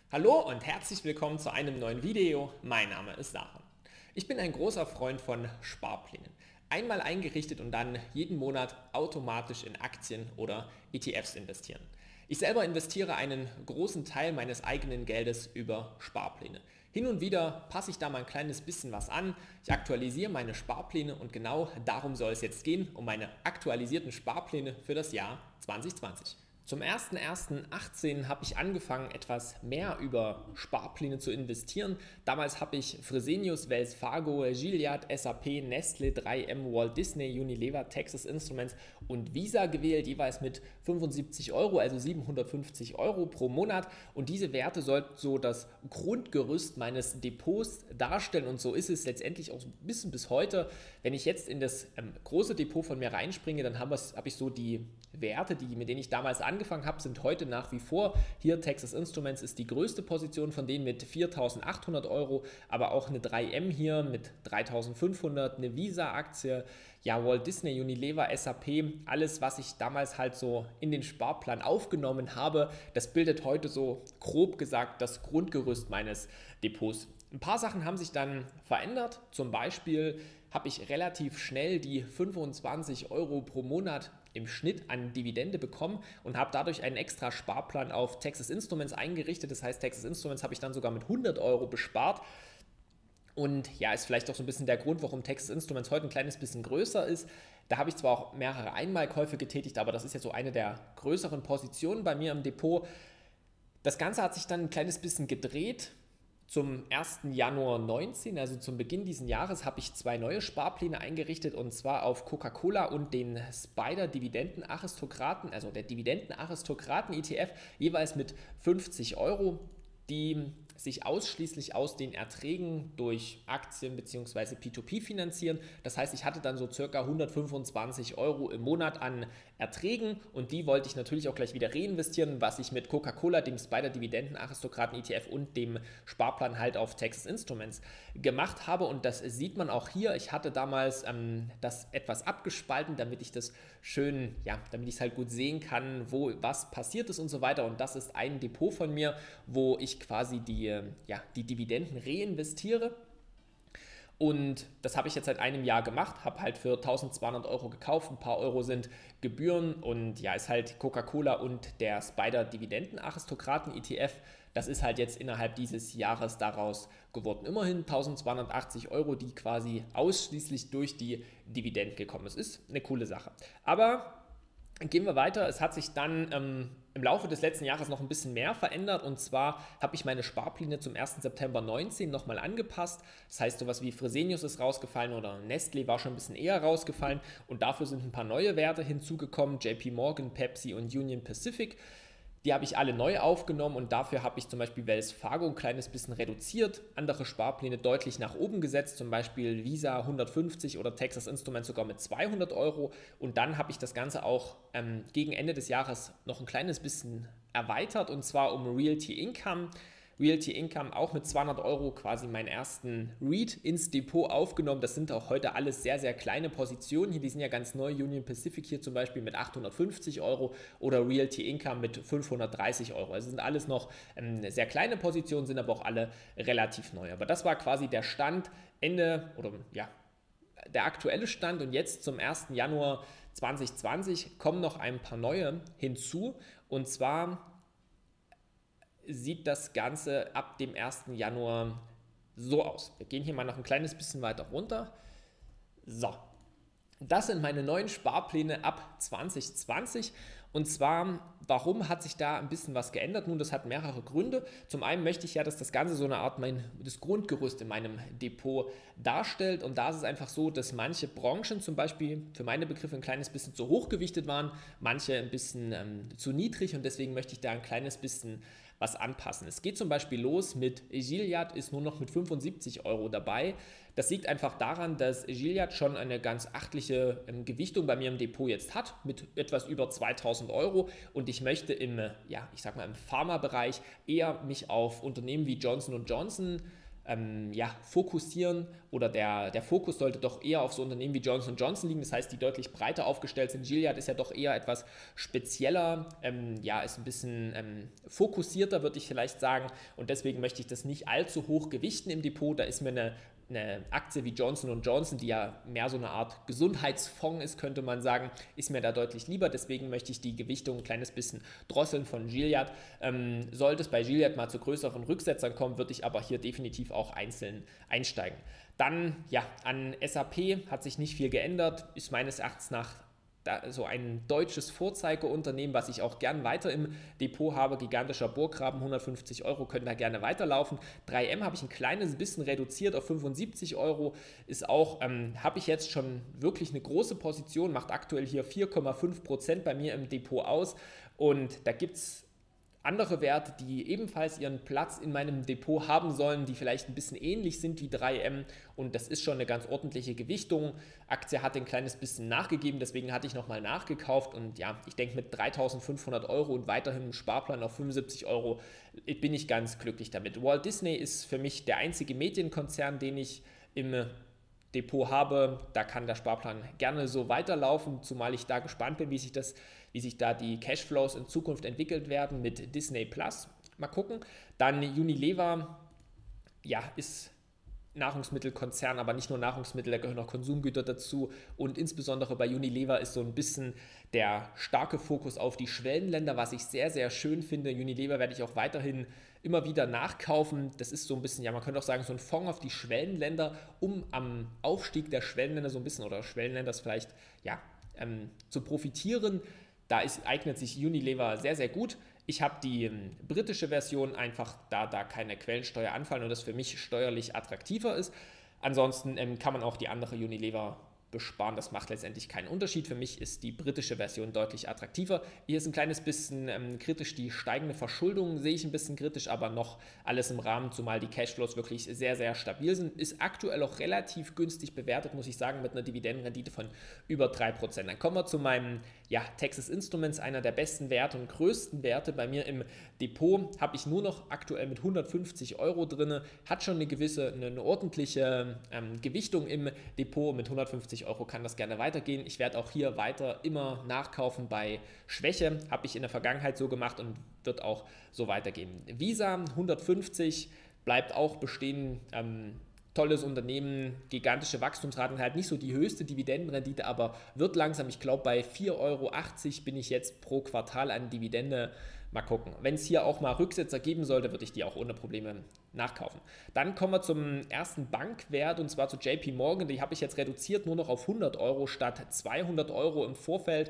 Hallo und herzlich willkommen zu einem neuen Video. Mein Name ist Sarah. Ich bin ein großer Freund von Sparplänen. Einmal eingerichtet und dann jeden Monat automatisch in Aktien oder ETFs investieren. Ich selber investiere einen großen Teil meines eigenen Geldes über Sparpläne. Hin und wieder passe ich da mal ein kleines bisschen was an. Ich aktualisiere meine Sparpläne und genau darum soll es jetzt gehen, um meine aktualisierten Sparpläne für das Jahr 2020. Zum 01.01.18 habe ich angefangen, etwas mehr über Sparpläne zu investieren. Damals habe ich Fresenius, Wells Fargo, Gilead, SAP, Nestle, 3M, Walt Disney, Unilever, Texas Instruments und Visa gewählt, jeweils mit 75 Euro, also 750 Euro pro Monat. Und diese Werte sollten so das Grundgerüst meines Depots darstellen und so ist es letztendlich auch ein bisschen bis heute. Wenn ich jetzt in das große Depot von mir reinspringe, dann habe ich so die Werte, mit denen ich damals angefangen habe, sind heute nach wie vor. Hier Texas Instruments ist die größte Position von denen mit 4.800 Euro, aber auch eine 3M hier mit 3.500, eine Visa-Aktie, ja Walt Disney, Unilever, SAP, alles, was ich damals halt so in den Sparplan aufgenommen habe, das bildet heute so grob gesagt das Grundgerüst meines Depots. Ein paar Sachen haben sich dann verändert, zum Beispiel habe ich relativ schnell die 25 Euro pro Monat im Schnitt an Dividende bekommen und habe dadurch einen extra Sparplan auf Texas Instruments eingerichtet. Das heißt, Texas Instruments habe ich dann sogar mit 100 Euro bespart. Und ja, ist vielleicht auch so ein bisschen der Grund, warum Texas Instruments heute ein kleines bisschen größer ist. Da habe ich zwar auch mehrere Einmalkäufe getätigt, aber das ist ja so eine der größeren Positionen bei mir im Depot. Das Ganze hat sich dann ein kleines bisschen gedreht. Zum 1. Januar 19, also zum Beginn dieses Jahres, habe ich zwei neue Sparpläne eingerichtet und zwar auf Coca-Cola und den Spider Dividendenaristokraten, also der Dividendenaristokraten ETF, jeweils mit 50 Euro, die sich ausschließlich aus den Erträgen durch Aktien bzw. P2P finanzieren. Das heißt, ich hatte dann so circa 125 Euro im Monat an Erträgen und die wollte ich natürlich auch gleich wieder reinvestieren, was ich mit Coca-Cola, dem Spider Dividenden Aristokraten ETF und dem Sparplan halt auf Texas Instruments gemacht habe und das sieht man auch hier. Ich hatte damals das etwas abgespalten, damit ich das schön, ja, damit ich es halt gut sehen kann, wo was passiert ist und so weiter und das ist ein Depot von mir, wo ich quasi die Dividenden reinvestiere. Und das habe ich jetzt seit einem Jahr gemacht, habe halt für 1.200 Euro gekauft, ein paar Euro sind Gebühren und ja, ist halt Coca-Cola und der Spider Dividendenaristokraten ETF. Das ist halt jetzt innerhalb dieses Jahres daraus geworden. Immerhin 1.280 Euro, die quasi ausschließlich durch die Dividenden gekommen ist. Ist eine coole Sache. Aber gehen wir weiter. Es hat sich dann im Laufe des letzten Jahres noch ein bisschen mehr verändert und zwar habe ich meine Sparpläne zum 1. September 19 nochmal angepasst. Das heißt, sowas wie Fresenius ist rausgefallen oder Nestle war schon ein bisschen eher rausgefallen und dafür sind ein paar neue Werte hinzugekommen, JP Morgan, Pepsi und Union Pacific. Die habe ich alle neu aufgenommen und dafür habe ich zum Beispiel Wells Fargo ein kleines bisschen reduziert, andere Sparpläne deutlich nach oben gesetzt, zum Beispiel Visa 150 oder Texas Instruments sogar mit 200 Euro und dann habe ich das Ganze auch gegen Ende des Jahres noch ein kleines bisschen erweitert und zwar um Realty Income. Realty Income auch mit 200 Euro quasi meinen ersten REIT ins Depot aufgenommen. Das sind auch heute alles sehr, sehr kleine Positionen. Hier, die sind ja ganz neu. Union Pacific hier zum Beispiel mit 850 Euro oder Realty Income mit 530 Euro. Also sind alles noch sehr kleine Positionen, sind aber auch alle relativ neu. Aber das war quasi der Stand Ende oder ja, der aktuelle Stand und jetzt zum 1. Januar 2020 kommen noch ein paar neue hinzu und zwar sieht das Ganze ab dem 1. Januar so aus. Wir gehen hier mal noch ein kleines bisschen weiter runter. So, das sind meine neuen Sparpläne ab 2020 und zwar, warum hat sich da ein bisschen was geändert? Nun, das hat mehrere Gründe. Zum einen möchte ich ja, dass das Ganze so eine Art das Grundgerüst in meinem Depot darstellt und da ist es einfach so, dass manche Branchen zum Beispiel für meine Begriffe ein kleines bisschen zu hoch gewichtet waren, manche ein bisschen zu niedrig und deswegen möchte ich da ein kleines bisschen was anpassen. Es geht zum Beispiel los mit Gilead, ist nur noch mit 75 Euro dabei. Das liegt einfach daran, dass Gilead schon eine ganz achtliche Gewichtung bei mir im Depot jetzt hat, mit etwas über 2.000 Euro und ich möchte im Pharma-Bereich eher mich auf Unternehmen wie Johnson & Johnson ja, fokussieren, oder der Fokus sollte doch eher auf so Unternehmen wie Johnson & Johnson liegen, das heißt, die deutlich breiter aufgestellt sind. Gilead ist ja doch eher etwas spezieller, ja, ist ein bisschen fokussierter, würde ich vielleicht sagen, und deswegen möchte ich das nicht allzu hoch gewichten im Depot. Da ist mir eine Aktie wie Johnson & Johnson, die ja mehr so eine Art Gesundheitsfonds ist, könnte man sagen, ist mir da deutlich lieber. Deswegen möchte ich die Gewichtung ein kleines bisschen drosseln von Gilead. Sollte es bei Gilead mal zu größeren Rücksetzern kommen, würde ich aber hier definitiv auch einzeln einsteigen. Dann, ja, an SAP hat sich nicht viel geändert, ist meines Erachtens nach so ein deutsches Vorzeigeunternehmen, was ich auch gern weiter im Depot habe. Gigantischer Burggraben, 150 Euro, können da gerne weiterlaufen. 3M habe ich ein kleines bisschen reduziert auf 75 Euro. Ist auch, habe ich jetzt schon wirklich eine große Position, macht aktuell hier 4,5% bei mir im Depot aus. Und da gibt es andere Werte, die ebenfalls ihren Platz in meinem Depot haben sollen, die vielleicht ein bisschen ähnlich sind wie 3M, und das ist schon eine ganz ordentliche Gewichtung. Aktie hat ein kleines bisschen nachgegeben, deswegen hatte ich nochmal nachgekauft, und ja, ich denke, mit 3.500 Euro und weiterhin im Sparplan auf 75 Euro bin ich ganz glücklich damit. Walt Disney ist für mich der einzige Medienkonzern, den ich im Depot habe. Da kann der Sparplan gerne so weiterlaufen, zumal ich da gespannt bin, wie sich da die Cashflows in Zukunft entwickelt werden mit Disney Plus. Mal gucken. Dann Unilever, ja, ist Nahrungsmittelkonzern, aber nicht nur Nahrungsmittel, da gehören auch Konsumgüter dazu, und insbesondere bei Unilever ist so ein bisschen der starke Fokus auf die Schwellenländer, was ich sehr, sehr schön finde. Unilever werde ich auch weiterhin immer wieder nachkaufen. Das ist so ein bisschen, ja, man könnte auch sagen, so ein Fonds auf die Schwellenländer, um am Aufstieg der Schwellenländer so ein bisschen, oder Schwellenländers vielleicht, ja, zu profitieren. Da eignet sich Unilever sehr, sehr gut. Ich habe die britische Version, einfach da keine Quellensteuer anfallen und das für mich steuerlich attraktiver ist. Ansonsten kann man auch die andere Unilever besparen. Das macht letztendlich keinen Unterschied. Für mich ist die britische Version deutlich attraktiver. Hier ist ein kleines bisschen kritisch die steigende Verschuldung, sehe ich ein bisschen kritisch, aber noch alles im Rahmen, zumal die Cashflows wirklich sehr, sehr stabil sind. Ist aktuell auch relativ günstig bewertet, muss ich sagen, mit einer Dividendenrendite von über 3%. Dann kommen wir zu meinem Texas Instruments, einer der besten Werte und größten Werte bei mir im Depot. Habe ich nur noch aktuell mit 150 Euro drin, hat schon eine ordentliche Gewichtung im Depot. Mit 150 Euro kann das gerne weitergehen. Ich werde auch hier weiter immer nachkaufen bei Schwäche. Habe ich in der Vergangenheit so gemacht und wird auch so weitergehen. Visa 150 bleibt auch bestehen. Tolles Unternehmen, gigantische Wachstumsraten, halt nicht so die höchste Dividendenrendite, aber wird langsam, ich glaube bei 4,80 Euro bin ich jetzt pro Quartal an Dividende. Mal gucken. Wenn es hier auch mal Rücksetzer geben sollte, würde ich die auch ohne Probleme nachkaufen. Dann kommen wir zum ersten Bankwert, und zwar zu JP Morgan. Die habe ich jetzt reduziert nur noch auf 100 Euro statt 200 Euro im Vorfeld.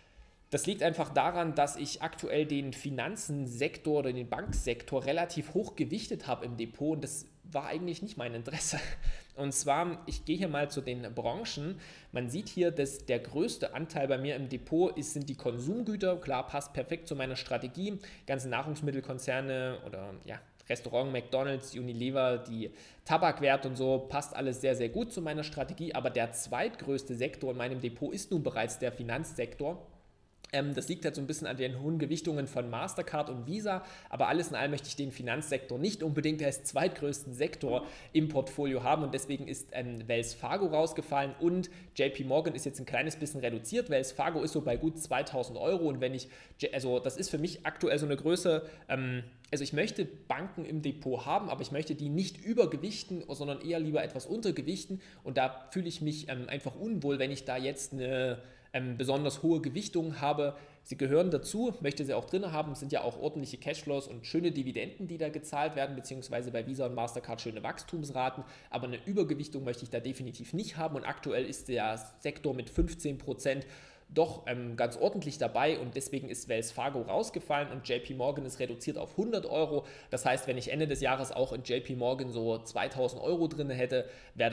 Das liegt einfach daran, dass ich aktuell den Finanzensektor oder den Banksektor relativ hoch gewichtet habe im Depot, und das war eigentlich nicht mein Interesse. Und zwar, ich gehe hier mal zu den Branchen. Man sieht hier, dass der größte Anteil bei mir im Depot sind die Konsumgüter. Klar, passt perfekt zu meiner Strategie. Ganze Nahrungsmittelkonzerne oder ja, Restaurant, McDonald's, Unilever, die Tabakwerte und so, passt alles sehr, sehr gut zu meiner Strategie. Aber der zweitgrößte Sektor in meinem Depot ist nun bereits der Finanzsektor. Das liegt halt so ein bisschen an den hohen Gewichtungen von Mastercard und Visa, aber alles in allem möchte ich den Finanzsektor nicht unbedingt als zweitgrößten Sektor im Portfolio haben, und deswegen ist Wells Fargo rausgefallen, und JP Morgan ist jetzt ein kleines bisschen reduziert. Wells Fargo ist so bei gut 2.000 Euro, und also das ist für mich aktuell so eine Größe, also ich möchte Banken im Depot haben, aber ich möchte die nicht übergewichten, sondern eher lieber etwas untergewichten, und da fühle ich mich einfach unwohl, wenn ich da jetzt eine besonders hohe Gewichtung habe. Sie gehören dazu, möchte sie auch drin haben. Es sind ja auch ordentliche Cashflows und schöne Dividenden, die da gezahlt werden, beziehungsweise bei Visa und Mastercard schöne Wachstumsraten. Aber eine Übergewichtung möchte ich da definitiv nicht haben, und aktuell ist der Sektor mit 15% doch ganz ordentlich dabei, und deswegen ist Wells Fargo rausgefallen und JP Morgan ist reduziert auf 100 Euro. Das heißt, wenn ich Ende des Jahres auch in JP Morgan so 2.000 Euro drin hätte, wäre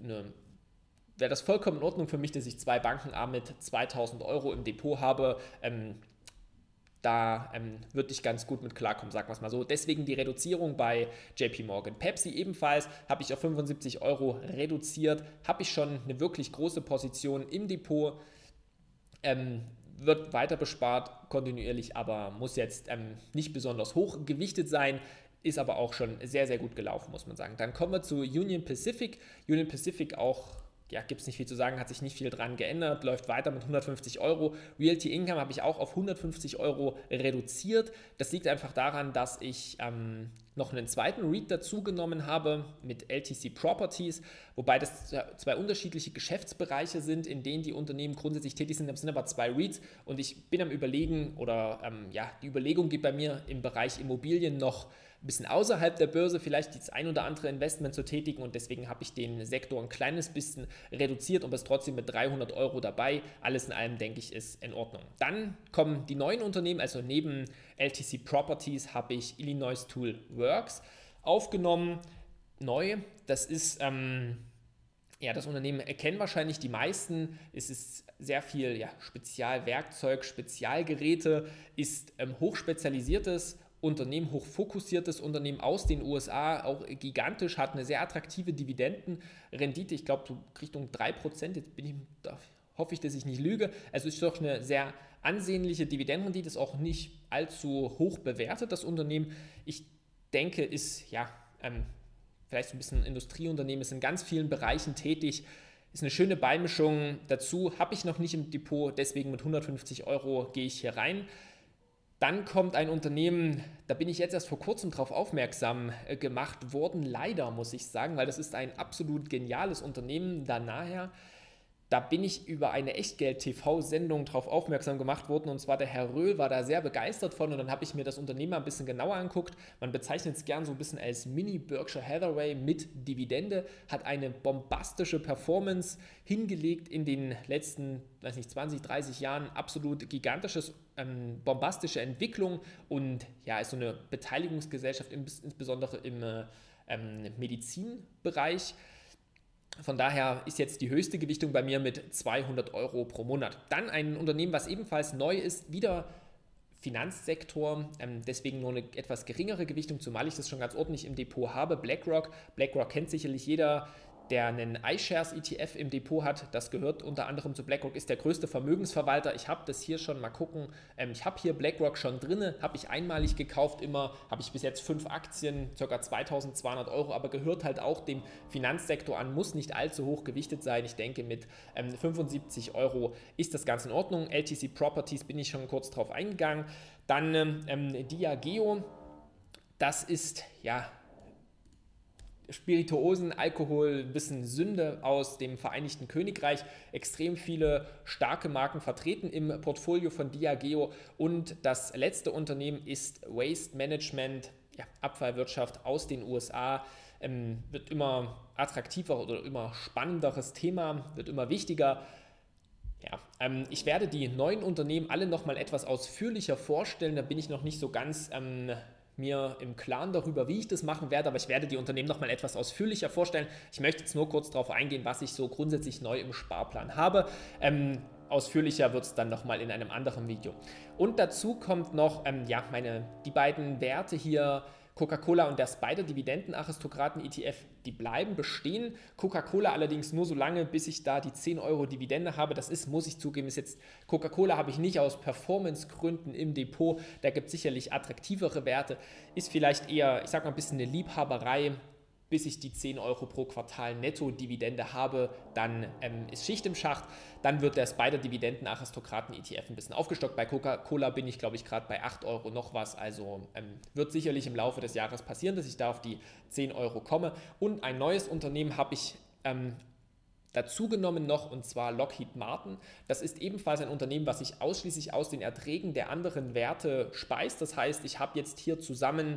das vollkommen in Ordnung für mich, dass ich zwei Banken mit 2.000 Euro im Depot habe. Da würde ich ganz gut mit klarkommen, sagen wir es mal so. Deswegen die Reduzierung bei JP Morgan. Pepsi ebenfalls habe ich auf 75 Euro reduziert. Habe ich schon eine wirklich große Position im Depot. Wird weiter bespart, kontinuierlich, aber muss jetzt nicht besonders hoch gewichtet sein. ist aber auch schon sehr, sehr gut gelaufen, muss man sagen. Dann kommen wir zu Union Pacific. Union Pacific auch, ja, gibt es nicht viel zu sagen, hat sich nicht viel dran geändert, läuft weiter mit 150 Euro. Realty Income habe ich auch auf 150 Euro reduziert. Das liegt einfach daran, dass ich noch einen zweiten REIT dazu genommen habe mit LTC Properties, wobei das zwei unterschiedliche Geschäftsbereiche sind, in denen die Unternehmen grundsätzlich tätig sind. Das sind aber zwei REITs und ich bin am Überlegen oder die Überlegung geht bei mir im Bereich Immobilien noch ein bisschen außerhalb der Börse vielleicht das ein oder andere Investment zu tätigen und deswegen habe ich den Sektor ein kleines bisschen reduziert und ist trotzdem mit 300 Euro dabei. Alles in allem, denke ich, ist in Ordnung. Dann kommen die neuen Unternehmen, also neben LTC Properties habe ich Illinois Tool Works aufgenommen. Neu, das ist das Unternehmen kennen wahrscheinlich die meisten. Es ist sehr viel Spezialwerkzeug, Spezialgeräte, ist hochspezialisiertes Unternehmen, hochfokussiertes Unternehmen aus den USA, auch gigantisch, hat eine sehr attraktive Dividendenrendite, ich glaube so Richtung 3%, hoffe ich, dass ich nicht lüge, also ist doch eine sehr ansehnliche Dividendenrendite, ist auch nicht allzu hoch bewertet, das Unternehmen. Ich denke, ist vielleicht so ein bisschen ein Industrieunternehmen, ist in ganz vielen Bereichen tätig, ist eine schöne Beimischung dazu, habe ich noch nicht im Depot, deswegen mit 150 Euro gehe ich hier rein. Dann kommt ein Unternehmen, da bin ich jetzt erst vor kurzem darauf aufmerksam gemacht worden, leider muss ich sagen, weil das ist ein absolut geniales Unternehmen, da bin ich über eine Echtgeld-TV-Sendung darauf aufmerksam gemacht worden und zwar der Herr Röhl war da sehr begeistert von und dann habe ich mir das Unternehmen ein bisschen genauer angeguckt. Man bezeichnet es gern so ein bisschen als Mini-Berkshire Hathaway mit Dividende, hat eine bombastische Performance hingelegt in den letzten, 20, 30 Jahren, absolut gigantisches, bombastische Entwicklung und ja, ist so eine Beteiligungsgesellschaft, insbesondere im Medizinbereich. Von daher ist jetzt die höchste Gewichtung bei mir mit 200 Euro pro Monat. Dann ein Unternehmen, was ebenfalls neu ist, wieder Finanzsektor, deswegen nur eine etwas geringere Gewichtung, zumal ich das schon ganz ordentlich im Depot habe. BlackRock. BlackRock kennt sicherlich jeder, der einen iShares ETF im Depot hat. Das gehört unter anderem zu BlackRock, ist der größte Vermögensverwalter. Ich habe das hier schon mal gucken. Ich habe hier BlackRock schon drin, habe ich einmalig gekauft, habe ich bis jetzt 5 Aktien, ca. 2200 Euro, aber gehört halt auch dem Finanzsektor an, muss nicht allzu hoch gewichtet sein. Ich denke, mit 75 Euro ist das ganz in Ordnung. LTC Properties bin ich schon kurz drauf eingegangen. Dann Diageo, das ist Spirituosen, Alkohol, ein bisschen Sünde aus dem Vereinigten Königreich, extrem viele starke Marken vertreten im Portfolio von Diageo und das letzte Unternehmen ist Waste Management, Abfallwirtschaft aus den USA, wird immer attraktiver oder immer spannenderes Thema, wird immer wichtiger. Ich werde die neuen Unternehmen alle nochmal etwas ausführlicher vorstellen, da bin ich noch nicht so ganz mir im Klaren darüber, wie ich das machen werde, aber ich werde die Unternehmen nochmal etwas ausführlicher vorstellen. Ich möchte jetzt nur kurz darauf eingehen, was ich so grundsätzlich neu im Sparplan habe. Ausführlicher wird es dann nochmal in einem anderen Video. Und dazu kommt noch die beiden Werte hier, Coca-Cola und der Spider Dividendenaristokraten ETF, die bleiben bestehen. Coca-Cola allerdings nur so lange, bis ich da die 10 Euro Dividende habe. Das ist, muss ich zugeben, ist jetzt Coca-Cola habe ich nicht aus Performancegründen im Depot. Da gibt es sicherlich attraktivere Werte. Ist vielleicht eher, ich sag mal, ein bisschen eine Liebhaberei. Bis ich die 10 Euro pro Quartal Netto-Dividende habe, dann ist Schicht im Schacht. Dann wird der Spider-Dividenden-Aristokraten-ETF ein bisschen aufgestockt. Bei Coca-Cola bin ich, glaube ich, gerade bei 8 Euro noch was. Also wird sicherlich im Laufe des Jahres passieren, dass ich da auf die 10 Euro komme. Und ein neues Unternehmen habe ich dazu genommen noch, und zwar Lockheed Martin. Das ist ebenfalls ein Unternehmen, was sich ausschließlich aus den Erträgen der anderen Werte speist. Das heißt, ich habe jetzt hier zusammen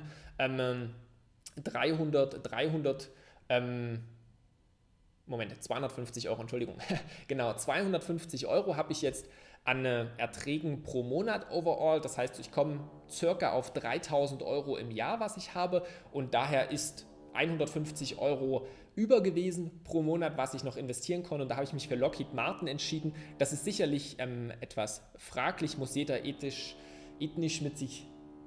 250 Euro, Entschuldigung, genau, 250 Euro habe ich jetzt an Erträgen pro Monat overall, das heißt, ich komme circa auf 3000 Euro im Jahr, was ich habe und daher ist 150 Euro über gewesen pro Monat, was ich noch investieren konnte und da habe ich mich für Lockheed Martin entschieden. Das ist sicherlich etwas fraglich, muss jeder ethnisch mit sich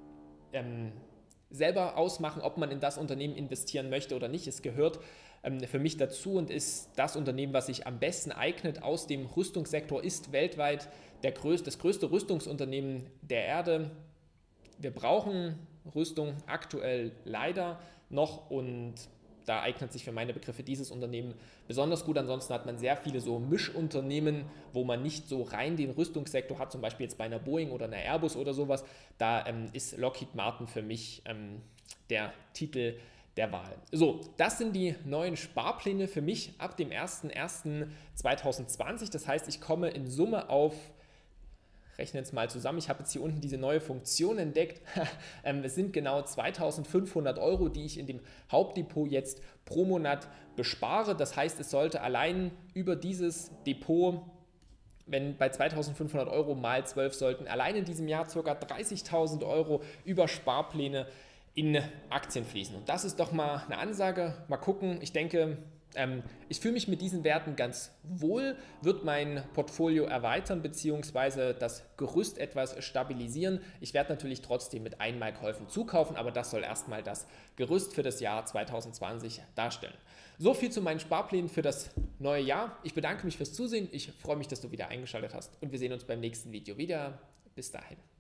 selber ausmachen, ob man in das Unternehmen investieren möchte oder nicht. Es gehört für mich dazu und ist das Unternehmen, was sich am besten eignet aus dem Rüstungssektor, ist weltweit das größte Rüstungsunternehmen der Erde. Wir brauchen Rüstung aktuell leider noch, und da eignet sich für meine Begriffe dieses Unternehmen besonders gut. Ansonsten hat man sehr viele so Mischunternehmen, wo man nicht so rein den Rüstungssektor hat, zum Beispiel jetzt bei einer Boeing oder einer Airbus oder sowas. Da ist Lockheed Martin für mich der Titel der Wahl. So, das sind die neuen Sparpläne für mich ab dem 01.01.2020. Das heißt, ich komme in Summe auf, rechne jetzt mal zusammen, ich habe jetzt hier unten diese neue Funktion entdeckt. Es sind genau 2.500 Euro, die ich in dem Hauptdepot jetzt pro Monat bespare. Das heißt, es sollte allein über dieses Depot, wenn bei 2.500 Euro mal 12, sollten allein in diesem Jahr ca. 30.000 Euro über Sparpläne in Aktien fließen. Und das ist doch mal eine Ansage. Mal gucken. Ich denke, ich fühle mich mit diesen Werten ganz wohl, wird mein Portfolio erweitern bzw. das Gerüst etwas stabilisieren. Ich werde natürlich trotzdem mit Einmalkäufen zukaufen, aber das soll erstmal das Gerüst für das Jahr 2020 darstellen. So viel zu meinen Sparplänen für das neue Jahr. Ich bedanke mich fürs Zusehen. Ich freue mich, dass du wieder eingeschaltet hast, und wir sehen uns beim nächsten Video wieder. Bis dahin.